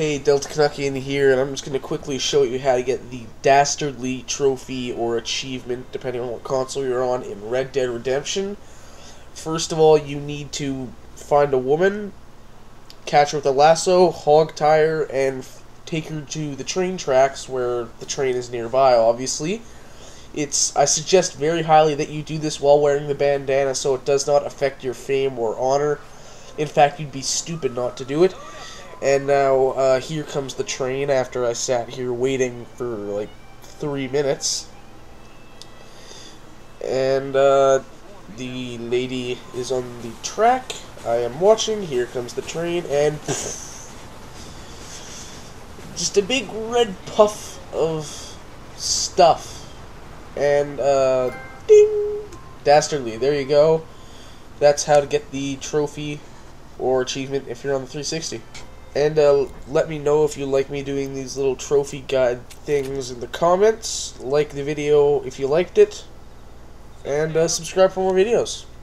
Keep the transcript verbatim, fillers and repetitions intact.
Hey, Delta Canuckian here, and I'm just going to quickly show you how to get the Dastardly Trophy or Achievement, depending on what console you're on, in Red Dead Redemption. First of all, you need to find a woman, catch her with a lasso, hog tie her, and take her to the train tracks where the train is nearby, obviously. It's I suggest very highly that you do this while wearing the bandana so it does not affect your fame or honor. In fact, you'd be stupid not to do it. And now, uh, here comes the train after I sat here waiting for, like, three minutes. And, uh, the lady is on the track. I am watching. Here comes the train, and pff, just a big red puff of stuff. And, uh, ding! Dastardly. There you go. That's how to get the trophy or achievement if you're on the three sixty. And uh, let me know if you like me doing these little trophy guide things in the comments. Like the video if you liked it. And uh, subscribe for more videos.